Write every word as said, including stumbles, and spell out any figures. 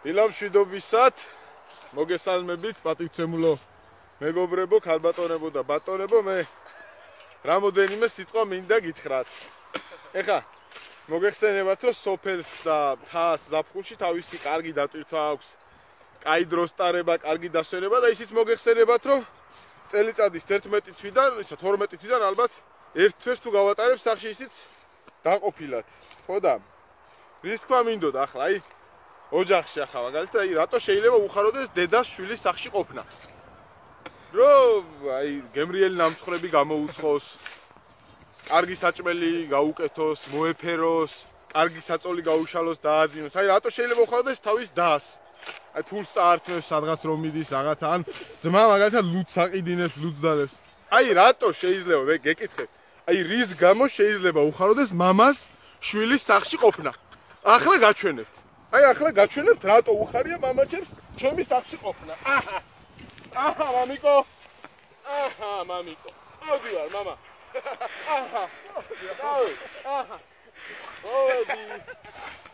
ვილამშვიდობისად მოგესალმებით პატივცემულო მეგობრებო, ქალბატონებო და ბატონებო, მე რამოდენიმე სიტყვა მინდა გითხრათ. ეხა მოგეხსენებათ, რომ სოფელს და მთას ზაფხულში თავისი კარგი დატვირთვა აქვს, კაი დროს ტარება, კარგი დასვენება და ისიც მოგეხსენებათ, რომ წელიწადის ერთმეტი თვიდან, ისა თორმეტი თვიდან ალბათ ერთ თვეს თუ გავატარებ სახში ისიც დაყოფილად. ხო და რის თქვა მინდოდა ახლა, აი ოჯახში ახლა მაგალითად, აი რატო შეიძლება უხაროდეს დედას შვილის სახში ყოფნა? რომ აი გემრიელი ნამცხრები გამოუცხოს, კარგი საჭმელი გაუკეთოს, მოეფეროს, კარგი საწოლი გაუშალოს, დააძინოს. აი რატო შეიძლება უხაროდეს თავის დას? აი ფულს წაართმევს სადღაც რომ მიდის რაღაცა, ან ძმა მაგალითად ლუდს აყიდინებს, ლუდს დალევს. აი რატო შეიძლება მე გეკითხებ? აი რის გამო შეიძლება უხაროდეს მამას შვილის სახში ყოფნა? ახლა გაჩვენებთ. აი ახლა გაჩვენებთ რატო უხარია მამაჩემს ჩემი სახში ყოფნა. აჰა. აჰა, მამიკო. აჰა, მამიკო. მოდივარ, მამა. აჰა. აჰა. აჰა. მოვედი.